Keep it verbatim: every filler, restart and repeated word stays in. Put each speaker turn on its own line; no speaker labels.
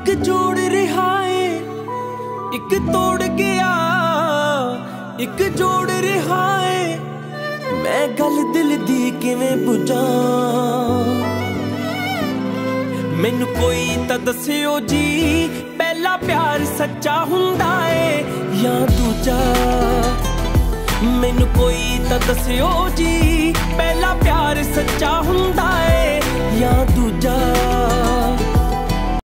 एक जोड़ रहा है एक तोड़ गया, एक जोड़ रहा है मैं गल दिल दी किवें बुझां। मैनू कोई तां दस्सिओ जी पहला प्यार सच्चा हुंदा है या दूजा। मैनू कोई तां दस्सिओ जी पहला प्यार सच्चा हुंदा है या दूजा।